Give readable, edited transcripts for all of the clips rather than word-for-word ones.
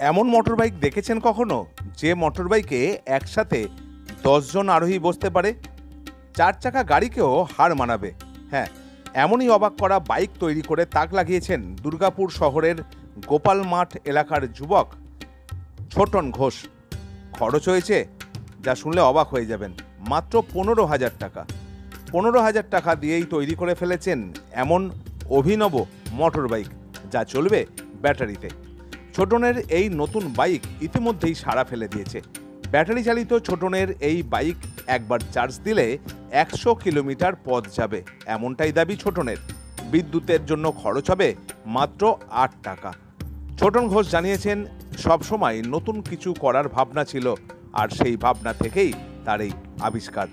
এমন মোটরবাইক দেখেছেন কখনো, যে মোটরবাইকে একসাথে 10 জন আরোহী বসতে পারে? 4 চাকা গাড়িকেও হার মানাবে। হ্যাঁ, এমনই অবাক করা বাইক তৈরি করে তাক লাগিয়েছেন দুর্গাপুর শহরের গোপাল মাঠ এলাকার যুবক ছোটন ঘোষ। খরচ হয়েছে, যা শুনলে অবাক হয়ে যাবেন, মাত্র 15,000 টাকা। 15,000 টাকা দিয়েই তৈরি করে ফেলেছেন এমন অভিনব মোটরবাইক, যা চলবে ব্যাটারিতে। ছোটনের এই নতুন বাইক ইতিমধ্যেই সাড়া ফেলে দিয়েছে। ব্যাটারি চালিত ছোটনের এই বাইক একবার চার্জ দিলে 100 কিলোমিটার পথ যাবে, এমনটাই দাবি ছোটনের। বিদ্যুতের জন্য খরচ হবে মাত্র 8 টাকা। ছোটন ঘোষ জানিয়েছেন, সবসময় নতুন কিছু করার ভাবনা ছিল, আর সেই ভাবনা থেকেই তার এই আবিষ্কার।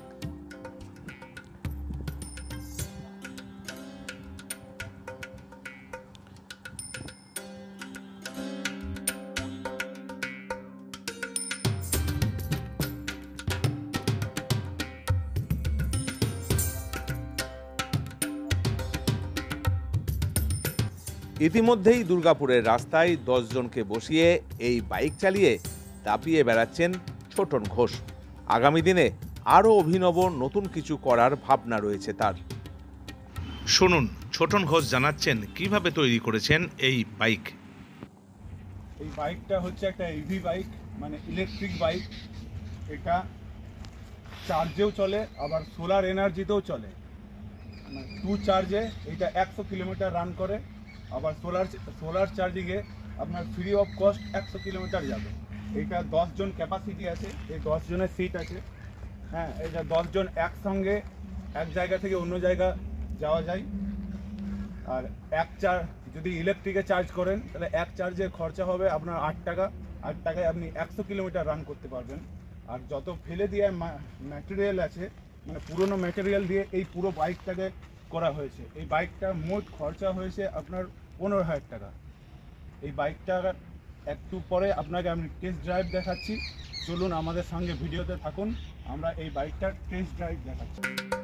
ইতিমধ্যেই দুর্গাপুরের রাস্তায় 10 জনকে বসিয়ে এই বাইক চালিয়ে দাপিয়ে বেড়াচ্ছেন ছোটন ঘোষ। আগামী দিনে আরও অভিনব নতুন কিছু করার ভাবনা রয়েছে তার। শুনুন, ছোটন ঘোষ জানাচ্ছেন কিভাবে তৈরি করেছেন এই বাইক। এই বাইকটা হচ্ছে একটা ইভি বাইক, মানে ইলেকট্রিক বাইক। এটা চার্জেও চলে, আবার সোলার এনার্জিতেও চলে। মানে 2 চার্জে এটা 100 কিলোমিটার রান করে। আবার সোলার চার্জিংয়ে আপনার ফ্রি অফ কস্ট 100 কিলোমিটার যাবে। এইটা 10 জন ক্যাপাসিটি আছে, এই 10 জনের সিট আছে। হ্যাঁ, এটা 10 জন একসঙ্গে এক জায়গা থেকে অন্য জায়গা যাওয়া যায়। আর যদি ইলেকট্রিকে চার্জ করেন, তাহলে এক চার্জের খরচা হবে আপনার 8 টাকা। 8 টাকায় আপনি 100 কিলোমিটার রান করতে পারবেন। আর যত ফেলে দিয়ে ম্যাটেরিয়াল আছে, মানে পুরনো ম্যাটেরিয়াল দিয়ে এই পুরো বাইকটাকে করা হয়েছে। এই বাইকটা মোট খরচা হয়েছে আপনার 15,000 টাকা। এই বাইকটা একটু পরে আপনাকে আমি টেস্ট ড্রাইভ দেখাচ্ছি। চলুন আমাদের সঙ্গে ভিডিওতে থাকুন, আমরা এই বাইকটার টেস্ট ড্রাইভ দেখাচ্ছি।